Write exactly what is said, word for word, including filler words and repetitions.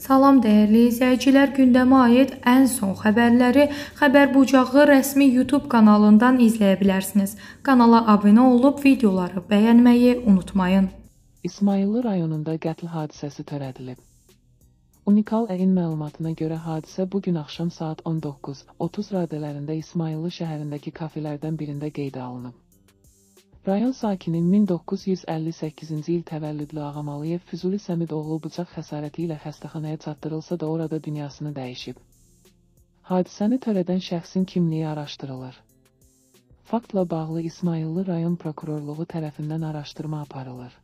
Salam dəyərli izləyicilər, gündəmə aid ən son xəbərləri Xəbər Bucağı rəsmi YouTube kanalından izləyə bilərsiniz. Kanala abunə olub videoları bəyənməyi unutmayın. İsmayıllı rayonunda qətl hadisəsi törədilib. Unikal əyin məlumatına görə hadisə bugün axşam saat on doqquz otuz radələrində İsmayıllı şəhərindəki kafelərdən birində qeydə alınıb. Rayon sakini min doqquz yüz əlli səkkizinci il təvəllüdlü Ağamalıyev Füzuli Səmidoğlu bıçaq xəsarəti ilə xəstəxanaya çatdırılsa da orada dünyasını dəyişib. Hadisəni törədən şəxsin kimliyi araşdırılır. Faktla bağlı İsmayıllı rayon prokurorluğu tərəfindən araşdırma aparılır.